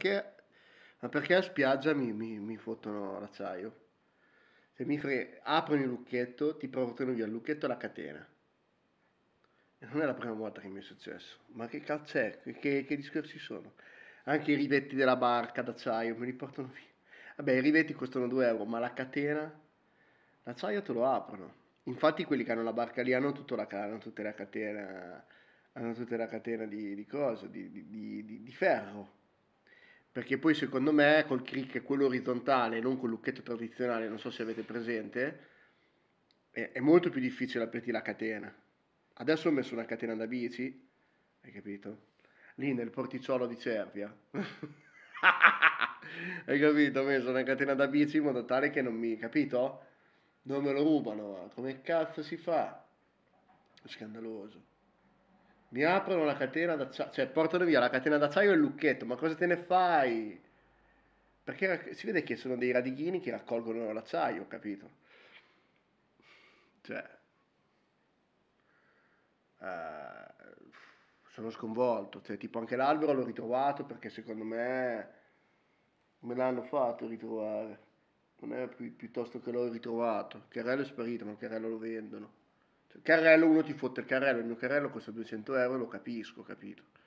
perché a spiaggia mi fottono l'acciaio? Se aprono il lucchetto, ti portano via il lucchetto e la catena. E non è la prima volta che mi è successo. Ma che cazzo è? Che discorsi sono? Anche i rivetti della barca d'acciaio me li portano via. Vabbè, i rivetti costano 2 euro, ma la catena, l'acciaio te lo aprono. Infatti quelli che hanno la barca lì hanno tutte la catena di cose, di ferro. Perché poi secondo me col crick, quello orizzontale, non col lucchetto tradizionale, non so se avete presente, è molto più difficile aprirti la catena. Adesso ho messo una catena da bici, hai capito? Lì nel porticciolo di Cervia. Hai capito? Ho messo una catena da bici in modo tale che non mi, capito? Non me lo rubano, ma come cazzo si fa? È scandaloso. Mi aprono la catena d'acciaio, cioè portano via la catena d'acciaio e il lucchetto, ma cosa te ne fai? Perché si vede che sono dei radighini che raccolgono l'acciaio, capito? Cioè, eh, sono sconvolto. Cioè, tipo anche l'albero l'ho ritrovato perché secondo me l'hanno fatto ritrovare. Non è piuttosto che l'ho ritrovato. Il carrello è sparito, ma il carrello lo vendono. Cioè, il carrello, uno ti fotte il carrello, il mio carrello costa 200 euro, lo capisco, capito?